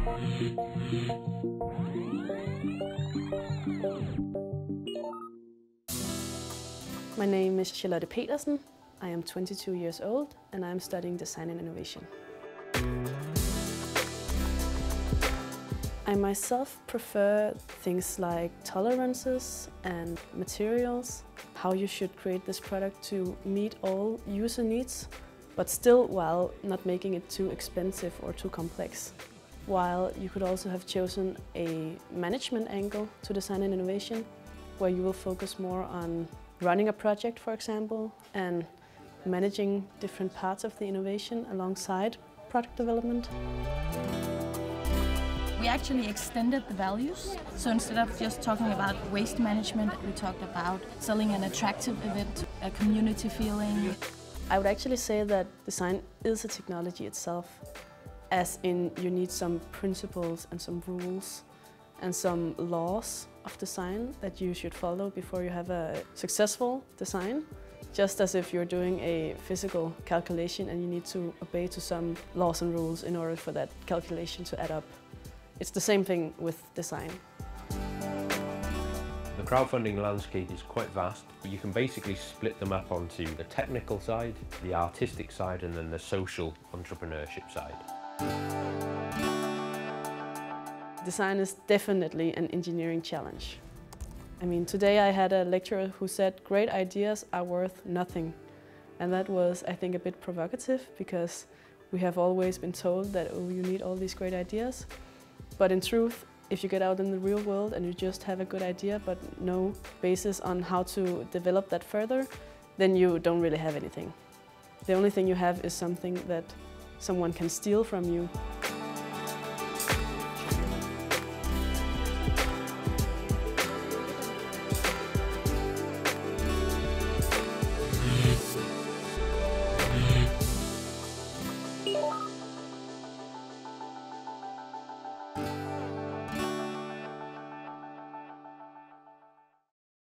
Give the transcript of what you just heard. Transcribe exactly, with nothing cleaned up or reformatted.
My name is Charlotte Petersen. I am twenty-two years old and I am studying design and innovation. I myself prefer things like tolerances and materials, how you should create this product to meet all user needs, but still while not making it too expensive or too complex. While you could also have chosen a management angle to design and innovation, where you will focus more on running a project, for example, and managing different parts of the innovation alongside product development. We actually extended the values, so instead of just talking about waste management, we talked about selling an attractive event, a community feeling. I would actually say that design is a technology itself, as in you need some principles and some rules and some laws of design that you should follow before you have a successful design. Just as if you're doing a physical calculation and you need to obey to some laws and rules in order for that calculation to add up. It's the same thing with design. The crowdfunding landscape is quite vast. You can basically split them up onto the technical side, the artistic side, and then the social entrepreneurship side. Design is definitely an engineering challenge. I mean, today I had a lecturer who said great ideas are worth nothing. And that was, I think, a bit provocative, because we have always been told that, oh, you need all these great ideas. But in truth, if you get out in the real world and you just have a good idea but no basis on how to develop that further, then you don't really have anything. The only thing you have is something that someone can steal from you.